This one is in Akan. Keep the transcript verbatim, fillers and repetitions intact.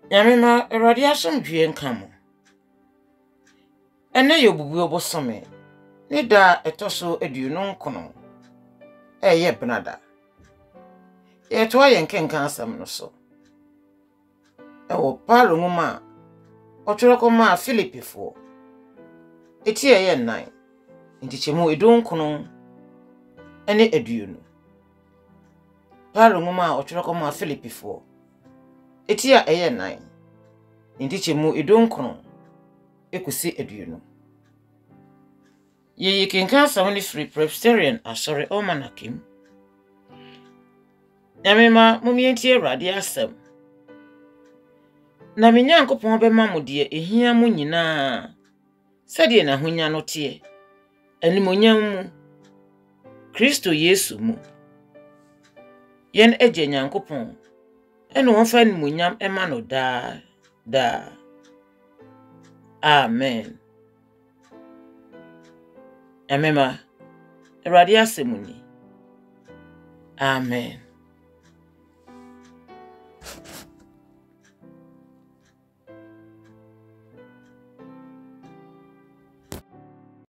Yamima eradiation dwen kamo. Ene yobubu obosome. Ni da etoso eduonu nkono. Eye benada. Ye to aye nkenkan asem no so. Ewo Paulo ngoma otwerokoma Filipifo. Eti eye nine. Nti chemu edu nkono ene eduonu. Paulo ngoma otwerokoma Filipifo. Eti eye nine. Nti chemu edu nkono ekusi eduonu. Ye ye kenkan asem ni free Presbyterian Asare Almanac. Yamema mumienti Awurade asem. Na me Nyankopon bema mo de ehia mo nyina. Sade na honya no te. Animonyam mu. Kristo Yesu mu. Yen eje Nyankopon. Eno won fa animonyam ema no da da. Amen. Yamema Awurade asem ni. Amen.